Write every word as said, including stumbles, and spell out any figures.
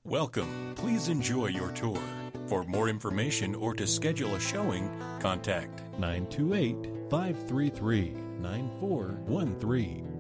Welcome. Please enjoy your tour. For more information or to schedule a showing, contact nine two eight, five three three, nine four one three.